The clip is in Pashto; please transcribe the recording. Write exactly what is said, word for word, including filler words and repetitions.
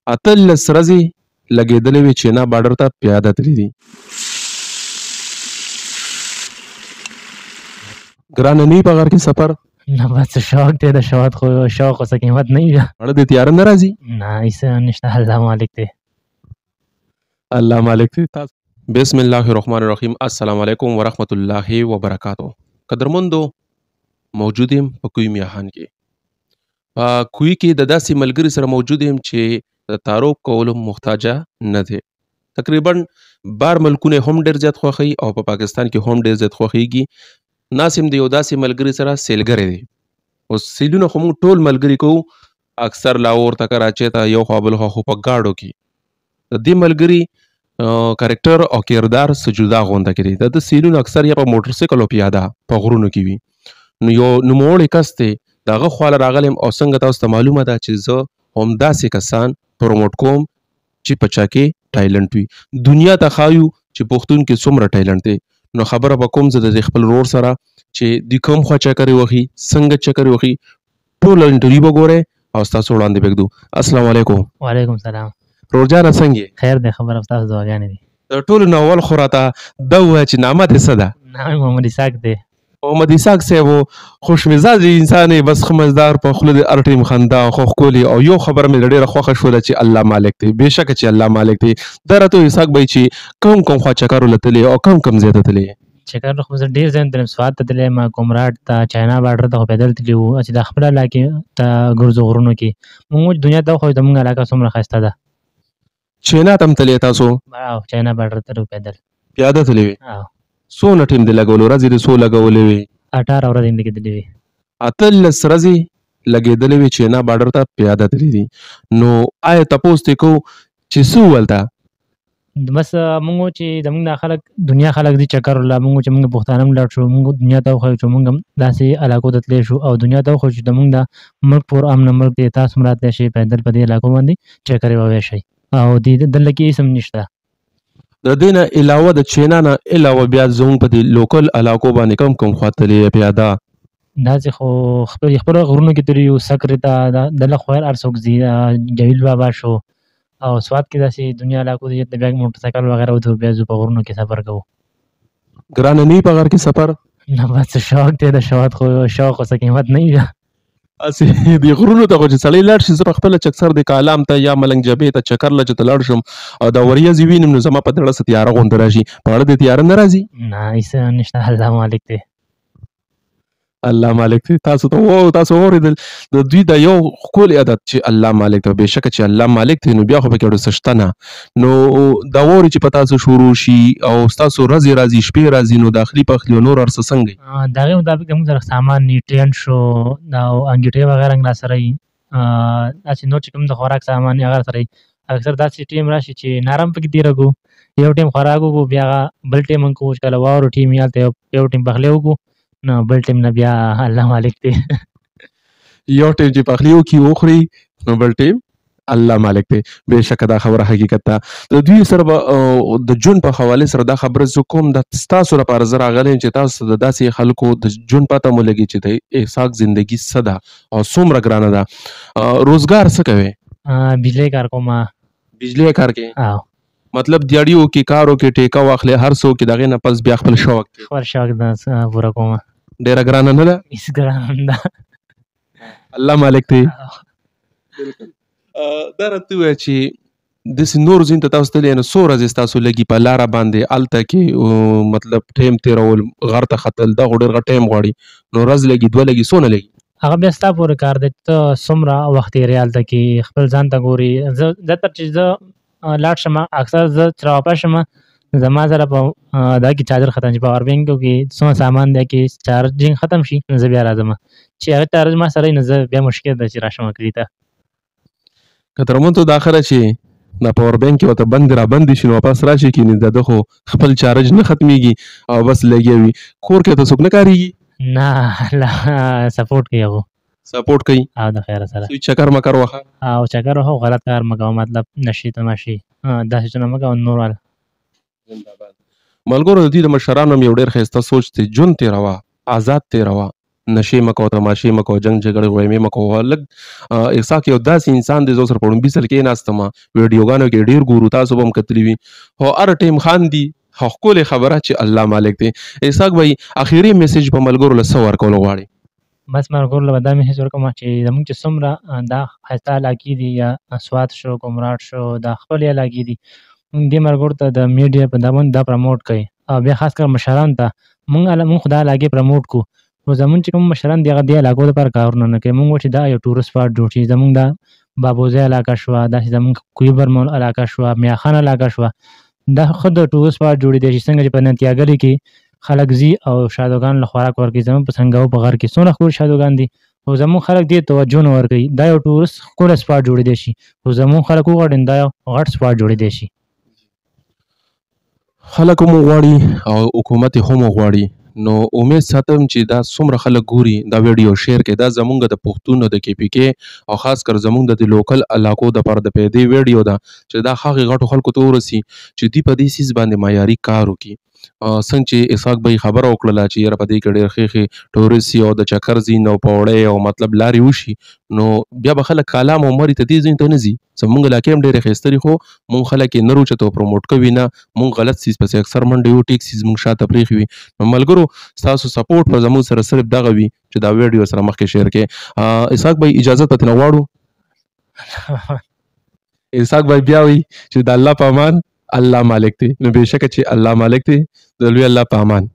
اتلس ورځې لګېدلې وې چینا بارډر ته پیاده تللي دي. ګرانه نه په غر کې سفر نه بس شوق دی د شوق خو شوق خو څه قیمت نه وي. اړه دې تیاره نه راځي؟ نه هېڅ نشته، الله مالک دی. الله مالک دی. بسم الله الرحمن الرحیم. السلام علیکم ورحمت الله وبرکاتو. قدرمندو موجود یم په کوی میاهان کې. په کوی کې د داسې ملګري سره موجود یم چې د تعارف کولو محتاجه نه دی. تقریبا بار ملکونه هم ډېر زیات خوښوي او په پاکستان کې هم ډېر زیات خوښیږي. ناسم د یو داسې ملګري سره سیلګری دی. اوس سیلونه خو موږ ټول ملګري کوو، اکثر لاهور ته کراچۍ ته یو خوا بل خوا خو په ګاډو کې. د دې ملګري کرکټر او کردار څه جدا غونډه کړي. د د سیلونو اکثر یا په موټر سایکل او پیاده په غرونو کې وي. نو یو نوموړی کس دی د هغه خواله راغلم او څنګه تاسو ته معلومه ده چې زه همداسې کسان پروموټ کوم چې په چا کې ټایلنټ وي. دنیا ته ښایو چې پښتون کې څومره ټایلنټ دی. نو خبره به کوم زه د خپل ورور سره چې د کوم خوا چکرې وخي څنګه چکرې وخي ټول انټرویو به ګورئ او ستاسو وړاندې به ږدو. السلام علیکم. وعلیکم سلام. ورور جانه څنګه یې؟ خیر دی، خبره ستاسو دعاګانې دي. د ټولو نه اول خو راته دا ووایه چې نامه دې څه ده؟ نام محمد اسحاق دی. محمد اسحاق صاحب خوش مزاج انسان یې، بس ښه مزدار، په خوله دې هر ټیم خندا خو ښکلې او یو خبره مې ډېره خوښه شوله چې الله مالک دی. بېشکه چې الله مالک دی. دا راته اسحاق بھائی چې کوم کوم خوا چکر ولتلی او کوم کوم ځای ته تللی؟ چکر خو زه ډېر ځایونه تللی یم. سوات ته تللی یم، کومراډ ته، چاینا بارډر ته خو پیدل تللي وو. چې د خپل علاقې ته ګرځو غرونو کې موږ دنیا ته وښیو زموږ علاقه څومره ښایسته ده. چینا ته هم تللی تاسو؟ او چاینا بارډر ته پیدل پیاده تللی وې؟ او څونه ټیم دې لګولو؟ ورځې دې څو لګولې وې؟ اټاره ورځې مې لګېدلې وې. اتلس ورځې لګېدلې وې چینا بارډر ته پیاده تللي دي. نو آیا تپوس دې کوو چې څه وویل تا؟ بس موږ چې زموږ دا خلک دنیا خلک دي چکر ولا موږ چې موږ پښتانه هم لاړ شو، موږ دنیا ته وښیو چې موږ هم داسې علاقو ته تللی شو او دنیا ته وښیو چې زموږ دا ملک پور امن ملک دی، تاسو هم راتلی شئ پیدل په دې علاقو باندې چکرې وویشئ او دې دلته کې هېڅ هم نشته. د دې نه علاوه د چینا نه علاوه بیا زموږ په دې لوکل علاقو باندې کوم کوم خوا تللی یې پیاده؟ داسې خو خپل خپلو غرونو کې تللي یو، سکرې ته دله خو هر څوک ځي، جویل بابا شو او سوات کې داسې دنیا علاقو دي چې بیا موټر سایکل وغیره ودرو بیا ځو په غرونو کې سفر کوو. ګرانه نه په غر کې سفر؟ نه بس شوق دی د شوق خو شوق خو څه قیمت نه وي. هسې دې غرونو ته خو چې سړی لاړ شي، زه په خپله چکسر د کالام ته یا ملنګ جبې ته چکر له چې ته لاړ شم او دا وریځې وینم نو زما په زړه څه تیاره غوندې راشي. په اړه دې تیاره نه راځي؟ نه هېڅ نشته، الله مالک دی. الله مالک دی. تاسو ته وو تاسو واورېدل د دوی د یو ښکلی عادت چې الله مالک دی. بېشکه چې الله مالک دی نو بیا خو پکې اړو څه شته نه. نو دا واورې چې په تاسو شروع شي او ستاسو ورځې راځي شپې راځي نو داخلي پخلي او نور هر څه څنګه وي؟ د هغې مطابق زموږ سره سامان وي، ټرین شو او انګیټې وغیره هم راسره وي. داسې نور چې کوم د خوراک سامان وي هغه راسره وي. اکثر داسې ټیم راشي چې نارم پکې تېره کړو، یو ټیم خوراک وکړو بیا هغه بل ټیم هم کوو چې کله واورو ټیم وي هلته یو ټیم پخلی وکړو نو بل ټیم نه بیا الله مالک دی. یو ټیم چې پخلی وکړي وخوري نو بل ټیم الله مالک دی. بېشکه دا خبره حقیقت ده. د دوی سره به د ژوند په حوالې سره دا خبره زه کوم د ستاسو لپاره زه راغلی یم چې تاسو د داسې خلکو د ژوند پته مو لګي چې د اسحاق زندګي څه ده او څومره ګرانه ده. روزګار څه کوې؟ بجلی کار کوم. بجلی کار کوې؟ او مطلب دیاړي وکړې، کار وکړې، ټیکه واخلې، هر څه وکړې، د هغې نه پس بیا خپل شوق کوې؟ خپل شوق ده پوره کوم. ډېره ګرانه نه ده؟ هېڅ ګرانه نه ده. الله مالک دی. دا راته ووایه چې داسې نورو ځایونو ته تاسو تللی یې نو څو ورځې ستاسو لګي په لاره باندې هلته کې مطلب ټایم تېرول، غر ته ختل دا خو ډېر غټ ټایم غواړي. نو ورځ لګي دوه لګي څونه لګي؟ هغه بیا ستا پورې کار دی ته څومره وخت تېرې هلته کې خپل ځان ته ګوري. زه زیاتره چې زه لاړ شم اکثر زه چې راواپس شم زما سره په دا کې چارجر ختم شي، پاور بینک کې څومره سامان دی کې چارجینګ ختم شي نو زه بیا راځم. چې هغه چارج ما سره وي نو زه بیا مشکل ده چې راشم کلي ته. قدرمنو د اخره چې دا پاور بینک کې ورته بند را بند شي نو واپس راشي کې نو د ده خو خپل چارج نه ختمیږي او بس لګیا وي. کور کې ته څوک نه کارېږي؟ نه سپورټ کوي هغه. سپورټ کوي او د خیره سره چکر مکر وخه او چکر وخه غلط کار مه کوه، مطلب نشي تماشي داسې څونه مه کوه. نور والا ملګرو د دوی د مشرانو هم یو ډېر ښایسته سوچ دی. ژوند تېروه، آزاد تېروه، نشې مه کوه، تماشې مه کوه، جنګ جګړې غویمې مه کوه. لږ اسحاق یو داسې انسان دی، زه سره په ړومبي سل کېناستم ویډیوګانو کې ډېر ګورو، تاسو به هم کتلي وي، خو هر ټایم خاندي. خو ښکلې خبره چې الله مالک دی. اسحاق بھائی اخري میسج په ملګرو له څه ورکول غواړي؟ بس ملګرو له به دا میسج ورکوم چې زموږ چې څومره دا ښایسته علاقې دي یا سوات شو، کومراټ شو، دا خپلې علاقې دي، موږ دې ملګرو ته د میډیا په دا باندې دا پرموټ کوي او بیا خاص کر مشرانو ته موږ موږ خو دا علاقې پرموټ کړو، نو زموږ چې کوم مشران دي هغه دې علاقو دپاره کارونه نه کوي. موږ وایو چې دا یو ټورسټ سپاټ جوړ شي، زموږ دا بابوزی علاقه شوه، داسې زموږ کوی برمول علاقه شوه، میاخان علاقه شوه، دا ښه د ټورسټ سپاټ جوړېدی شي. څنګه چې په نتیاګلې کې خلک ځي او شادوګانو له خوراک ورکوي، زموږ په سنګاو په غر کې څومره ښکلي شادوګان دي، خو زموږ خلک دې توجه نه ورکوي. دا یو ټورسټ ښکلی سپاټ جوړېدی شي، خو زموږ خلک وغواړي دا یو غټ سپاټ جوړېدی شي. خلک هم وغواړي او حکومت هم وغواړي، نو امید ساتم چې دا څومره خلک ګوري دا ویډیو شیر کړي. دا زمونږ د پښتون د کې پی کې او خاص کر زمونږ د لوکل علاقو د پر د پیدې ویډیو ده چې دا هغه غټو خلکو ته ورسي چې دی په دې سیس باندې معیاري کار وکړي. څنګه چې اسحاق بھائی خبره وکړله چې یاره په دې کې ډېر ښې ښې ټورسټ او د چکر ځي او پوړی او مطلب لارې وشي، نو بیا به خلک کالام او مرې ته دې ځایونو ته نه ځي. زمونږ علاقې هم ډېرې ښایسته دي، خو مونږ خلک یې نه روچتو پروموټ کوي نه، مونږ غلط سیز پسې اکثر منډې وي، ټیک سیز مونږ شاته پرېښي وي. نو ملګرو ستاسو سپورټ به زموږ سره صرف دغه وي چې دا ویډیو سره مخکې شیر کړې. اسحاق بھائی اجازت به ترېنه غواړو. اسحاق بھائی بیا وایي چې د الله په امان الله مالک دی، نو بېشکه چې الله مالک دی، د لوی الله په امان.